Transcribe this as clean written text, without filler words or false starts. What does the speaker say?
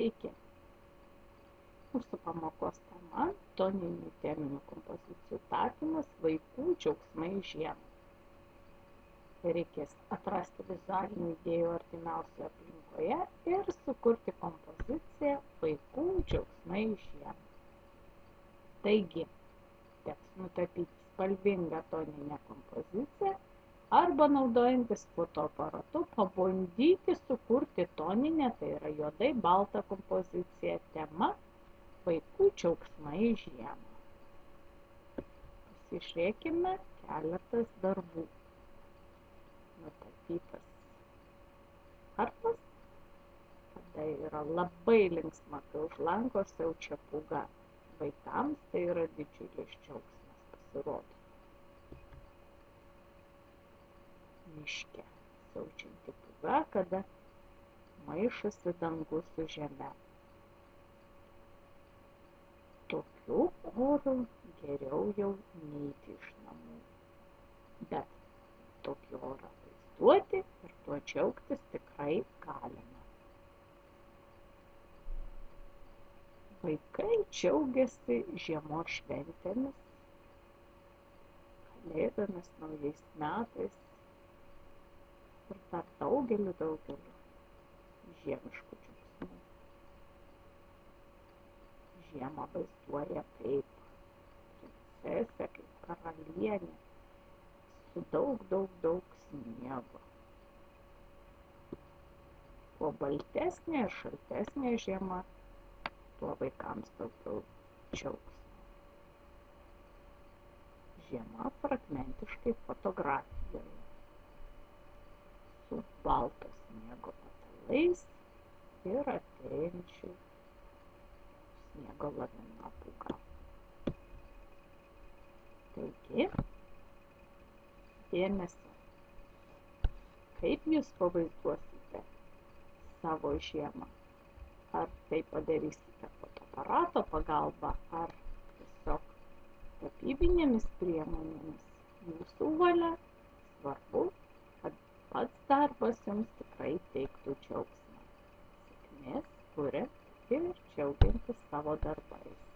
Sveiki! Mūsų pamokos tema – toninių teminių kompozicijų tapymas vaikų džiaugsmai žiemą. Reikės atrasti vizualinių idėjų artimiausioje aplinkoje ir sukurti kompoziciją vaikų džiaugsmai žiemą. Taigi, teks nutapyti spalvingą toninę kompoziciją arba naudojantis fotoaparatu pabandyti sukurti toninę, tai yra juodai baltą kompoziciją tema vaikų džiaugsmai žiemą. Pasižiūrėkime keletas darbų. Nutapytas arpas, tada yra labai linksma, kai už lanko siaučia pūga. Vaikams tai yra didžiulis džiaugsmas pasirodo. Miške siaučianti pūga, kada maišosi dangus su žeme. Tokiu oru geriau jau neiti iš namų. Bet tokį orą vaizduoti ir tuo džiaugtis tikrai galima. Vaikai džiaugiasi žiemos šventėmis, kalėdomis, naujais metais ir dar daugeliu žiemiškų džiaugsmų. Žiemą vaizduoja kaip princesę, kaip karalienę, su daug sniego. Kuo baltesnė ir šaltesnė žiema, tuo vaikams daugiau džiaugsmo. Žiema fragmentiškai fotografijoje. Su balto sniego patalais ir artėjančių sniego lavina pūga. Taigi, dėmesio, kaip jūs pavaizduosite savo žiemą? Ar tai padarysite fotoaparato pagalba, ar tiesiog tapybinėmis priemonėmis? Jūsų valia, svarbu, kad pats darbas jums tikrai teiktų džiaugsmą. Sėkmės kuriant ir džiaugiantis savo darbais.